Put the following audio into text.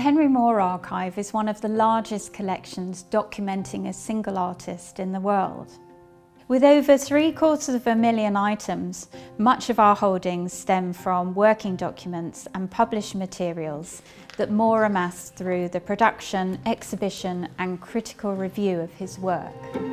Henry Moore Archive is one of the largest collections documenting a single artist in the world. With over 750,000 items, much of our holdings stem from working documents and published materials that Moore amassed through the production, exhibition and critical review of his work.